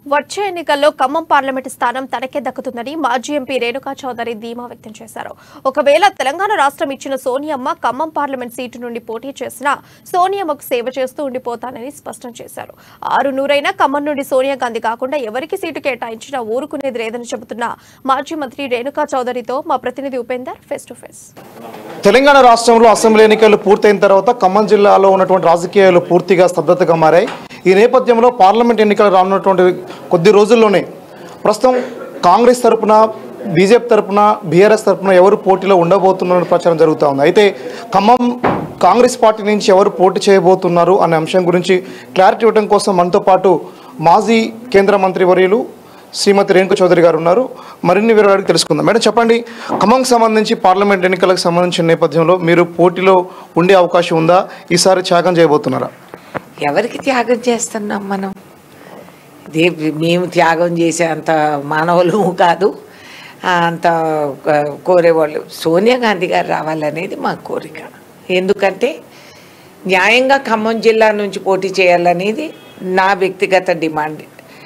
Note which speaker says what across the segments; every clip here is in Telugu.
Speaker 1: వచ్చే ఎన్నికల్లో ఖమ్మం పార్లమెంటు స్థానం తనకే దక్కుతుందని మాజీ ఎంపీ రేణుకా చౌదరి ధీమా వ్యక్తం చేశారు. ఒకవేళ తెలంగాణ రాష్ట్రం ఇచ్చిన సోనియమ్మ ఖమ్మం పార్లమెంట్ సీటు నుండి పోటీ చేసినా సోనియమ్మకు సేవ చేస్తూ ఉండిపోతానని స్పష్టం చేశారు. 6 ఖమ్మం నుండి సోనియా గాంధీ కాకుండా ఎవరికి సీటు కేటాయించినా ఊరుకునేది లేదని చెబుతున్న మాజీ మంత్రి రేణుకా చౌదరితో మా ప్రతినిధి Upender face to face.
Speaker 2: Telangana రాష్ట్రంలో అసెంబ్లీ ఎన్నికలు పూర్తయిన తర్వాత ఖమ్మం జిల్లాలో ఉన్నటువంటి రాజకీయాలు పూర్తిగా స్తబ్దతగా మారాయి. ఈ నేపథ్యంలో పార్లమెంట్ ఎన్నికలు రానున్నటువంటి కొద్ది రోజుల్లోనే ప్రస్తుతం కాంగ్రెస్ తరపున, బీజేపీ తరపున, బీఆర్ఎస్ తరపున ఎవరు పోటీలో ఉండబోతున్నారని ప్రచారం జరుగుతూ ఉంది. అయితే ఖమ్మం కాంగ్రెస్ పార్టీ నుంచి ఎవరు పోటీ చేయబోతున్నారు అనే అంశం గురించి క్లారిటీ ఇవ్వడం కోసం మనతో పాటు మాజీ కేంద్ర మంత్రి వర్యులు శ్రీమతి రేణుకా చౌదరి గారు ఉన్నారు. మరిన్ని వివరాలు తెలుసుకుందాం. మేడం చెప్పండి, ఖమ్మంకి సంబంధించి పార్లమెంట్ ఎన్నికలకు సంబంధించిన నేపథ్యంలో మీరు పోటీలో ఉండే అవకాశం ఉందా? ఈసారి త్యాగం చేయబోతున్నారా?
Speaker 3: ఎవరికి త్యాగం చేస్తున్నాం మనం? మేము త్యాగం చేసే అంత మానవులు కాదు, అంత కోరేవాళ్ళు. సోనియా గాంధీ గారు రావాలనేది మా కోరిక. ఎందుకంటే న్యాయంగా ఖమ్మం జిల్లా నుంచి పోటీ చేయాలనేది నా వ్యక్తిగత డిమాండ్.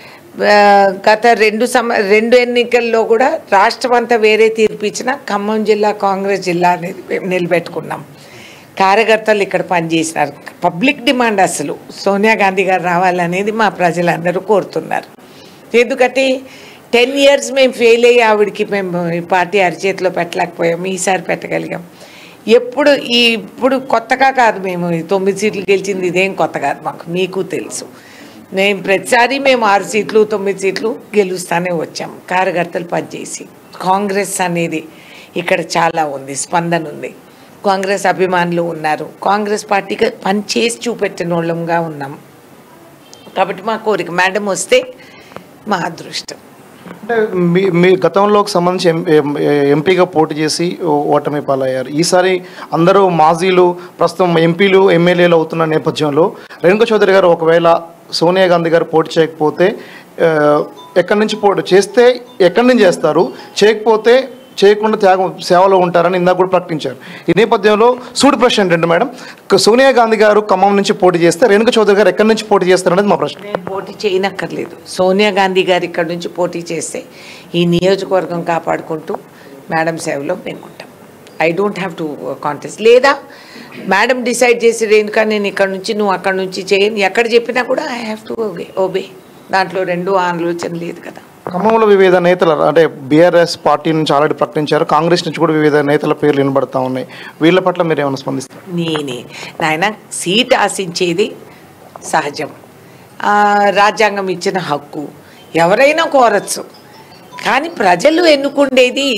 Speaker 3: గత రెండు ఎన్నికల్లో కూడా రాష్ట్రం అంతా వేరే తీర్పు ఇచ్చినా ఖమ్మం జిల్లా కాంగ్రెస్ జిల్లా అనేది మేము నిలబెట్టుకున్నాం. కార్యకర్తలు ఇక్కడ పనిచేసినారు. పబ్లిక్ డిమాండ్ అసలు సోనియా గాంధీ గారు రావాలనేది మా ప్రజలందరూ కోరుతున్నారు. ఎందుకంటే 10 years మేము ఫెయిల్ అయ్యి ఆవిడికి మేము ఈ పార్టీ అరిచేతిలో పెట్టలేకపోయాము. ఈసారి పెట్టగలిగాం. ఇప్పుడు కొత్తగా కాదు, మేము 9 సీట్లు గెలిచింది ఇదేం కొత్త కాదు మాకు, మీకు తెలుసు. మేము ప్రతిసారి 6 సీట్లు 9 సీట్లు గెలుస్తూనే వచ్చాము కార్యకర్తలు పనిచేసి. కాంగ్రెస్ అనేది ఇక్కడ చాలా ఉంది, స్పందన ఉంది, కాంగ్రెస్ అభిమానులు ఉన్నారు, కాంగ్రెస్ పార్టీకి పనిచేసి చూపెట్టిన వాళ్ళంగా ఉన్నాం. కాబట్టి మా కోరిక మేడం వస్తే మా అదృష్టం.
Speaker 2: అంటే మీ గతంలోకి సంబంధించి ఎంపీగా పోటీ చేసి ఓటమి పాలయ్యారు. ఈసారి అందరూ మాజీలు ప్రస్తుతం ఎంపీలు ఎమ్మెల్యేలు అవుతున్న నేపథ్యంలో రేణుకా చౌదరి గారు ఒకవేళ సోనియా గాంధీ గారు పోటీ చేయకపోతే ఎక్కడి నుంచి పోటీ చేస్తే ఎక్కడి నుంచి చేస్తారు, చేయకపోతే చేయకుండా త్యాగం సేవలో ఉంటారని ఇందాక కూడా ప్రకటించారు. ఈ నేపథ్యంలో సూటి ప్రశ్న ఏంటంటే మేడం, సోనియా గాంధీ గారు ఖమ్మం నుంచి పోటీ చేస్తే రేణుకా చౌదరి గారు ఎక్కడి నుంచి పోటీ చేస్తారనేది మా ప్రశ్న.
Speaker 3: నేను పోటీ చేయనక్కర్లేదు. సోనియా గాంధీ గారు ఇక్కడ నుంచి పోటీ చేస్తే ఈ నియోజకవర్గం కాపాడుకుంటూ మేడం సేవలో మేము ఉంటాం. I don't have to contest. లేదా మేడం డిసైడ్ చేసి రేణుకా నేను ఇక్కడ నుంచి నువ్వు అక్కడ నుంచి చేయని ఎక్కడ చెప్పినా కూడా ఐ హ్యావ్ టు ఓబే. దాంట్లో రెండు ఆలోచన లేదు కదా.
Speaker 2: ఖమ్మంలో వివిధ నేతలు అంటే బీఆర్ఎస్ పార్టీ నుంచి ఆల్రెడీ ప్రకటించారు, కాంగ్రెస్ నుంచి కూడా వివిధ నేతల పేర్లు వినబడతా ఉన్నాయి. వీళ్ళ పట్ల మీరు ఏమైనా స్పందిస్తారు?
Speaker 3: నాయన సీట్ ఆశించేది సహజం, రాజ్యాంగం ఇచ్చిన హక్కు, ఎవరైనా కోరచ్చు. కానీ ప్రజలు ఎన్నుకుండేది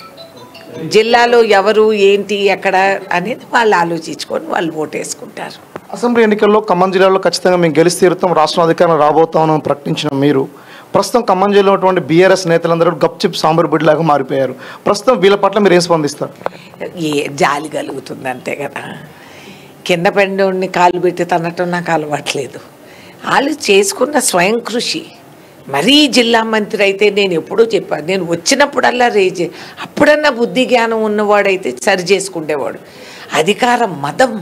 Speaker 3: జిల్లాలో ఎవరు ఏంటి ఎక్కడ అనేది వాళ్ళు ఆలోచించుకొని వాళ్ళు ఓటేసుకుంటారు.
Speaker 2: అసెంబ్లీ ఎన్నికల్లో ఖమ్మం జిల్లాలో ఖచ్చితంగా మేము గెలిచి తీరుతాం, రాష్ట్రం అధికారం రాబోతామని ప్రకటించిన మీరు ప్రస్తుతం ఖమ్మం జిల్లాలో ఉన్నటువంటి బీఆర్ఎస్ నేతలందరూ గప్చిప్ సాంబార్ బిడ్డలాగా మారిపోయారు. ప్రస్తుతం వీళ్ళ పట్ల మీరు ఏం స్పందిస్తారు?
Speaker 3: జాలి కలుగుతుంది అంతే కదా. కింద పెండోడిని కాలు పెట్టి తనటం నాకు అలవాట్లేదు. వాళ్ళు చేసుకున్న స్వయం కృషి. మరీ జిల్లా మంత్రి అయితే నేను ఎప్పుడూ చెప్పాను, నేను వచ్చినప్పుడల్లా అప్పుడన్నా బుద్ధి జ్ఞానం ఉన్నవాడైతే సరి చేసుకుండేవాడు. అధికారం మదం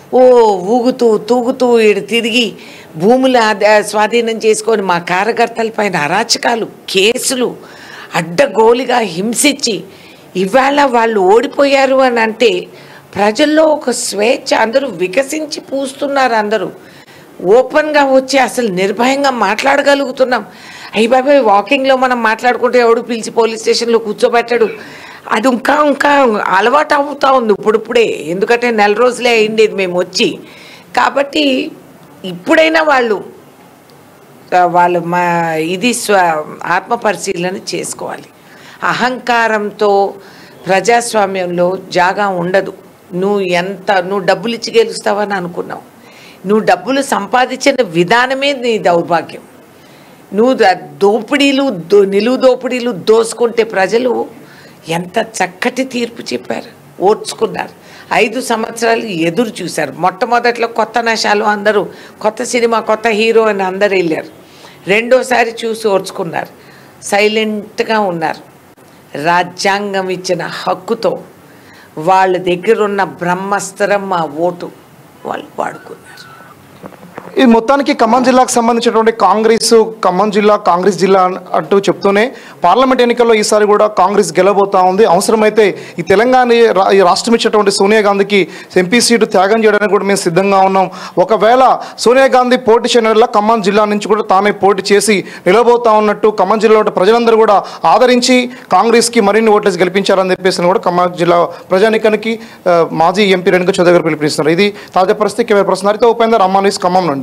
Speaker 3: ఊగుతూ తూగుతూ ఈడు తిరిగి భూములు స్వాధీనం చేసుకొని మా కార్యకర్తల పైన అరాచకాలు, కేసులు అడ్డగోలుగా హింసించి ఇవాళ వాళ్ళు ఓడిపోయారు అని అంటే ప్రజల్లో ఒక స్వేచ్ఛ, అందరూ వికసించి పూస్తున్నారు. అందరూ ఓపెన్గా వచ్చి అసలు నిర్భయంగా మాట్లాడగలుగుతున్నాం. అయ్యి బాబాయ్ వాకింగ్లో మనం మాట్లాడుకుంటే ఎవడు పిలిచి పోలీస్ స్టేషన్లో కూర్చోబెట్టాడు. అది ఇంకా అలవాటు అవుతూ ఉంది ఇప్పుడిప్పుడే. ఎందుకంటే 4 రోజులే అయిండేది మేము వచ్చి. కాబట్టి ఇప్పుడైనా వాళ్ళు ఆత్మపరిశీలన చేసుకోవాలి. అహంకారంతో ప్రజాస్వామ్యంలో జాగా ఉండదు. నువ్వు డబ్బులు ఇచ్చి గెలుస్తావని అనుకున్నావు. నువ్వు డబ్బులు సంపాదించిన విధానమే నీ దౌర్భాగ్యం. నువ్వు నిలువు దోపిడీలు దోసుకుంటే ప్రజలు ఎంత చక్కటి తీర్పు చెప్పారు, ఓర్చుకున్నారు. 5 సంవత్సరాలు ఎదురు చూశారు. మొట్టమొదట్లో కొత్త నశాలు, అందరూ కొత్త సినిమా, కొత్త హీరో అని అందరూ వెళ్ళారు. రెండోసారి చూసి ఓర్చుకున్నారు, సైలెంట్గా ఉన్నారు. రాజ్యాంగం ఇచ్చిన హక్కుతో వాళ్ళ దగ్గర ఉన్న బ్రహ్మాస్త్రం మా ఓటు వాళ్ళు వాడుకున్నారు.
Speaker 2: ఇది మొత్తానికి ఖమ్మం జిల్లాకు సంబంధించినటువంటి ఖమ్మం జిల్లా కాంగ్రెస్ జిల్లా అంటూ చెప్తూనే పార్లమెంట్ ఎన్నికల్లో ఈసారి కూడా కాంగ్రెస్ గెలవబోతా ఉంది. అవసరమైతే ఈ తెలంగాణ ఈ రాష్ట్రం ఇచ్చేటువంటి సోనియా గాంధీకి ఎంపీ సీటు త్యాగం చేయడానికి కూడా మేము సిద్ధంగా ఉన్నాం. ఒకవేళ సోనియా గాంధీ పోటీ చేయడం వల్ల ఖమ్మం జిల్లా నుంచి కూడా తామే పోటీ చేసి నిలబోతా ఉన్నట్టు ఖమ్మం జిల్లాలో ప్రజలందరూ కూడా ఆదరించి కాంగ్రెస్కి మరిన్ని ఓట్లేసి గెలిపించారని చెప్పేసి కూడా ఖమ్మం జిల్లా ప్రజానికానికి మాజీ ఎంపీ రేణుకా చౌదరి గారు పిలుపునిస్తున్నారు. ఇది తాజా పరిస్థితి. కెమెరా పర్సన్ ఉపేందర్, అమ్మా న్యూస్, ఖమ్మం నుండి.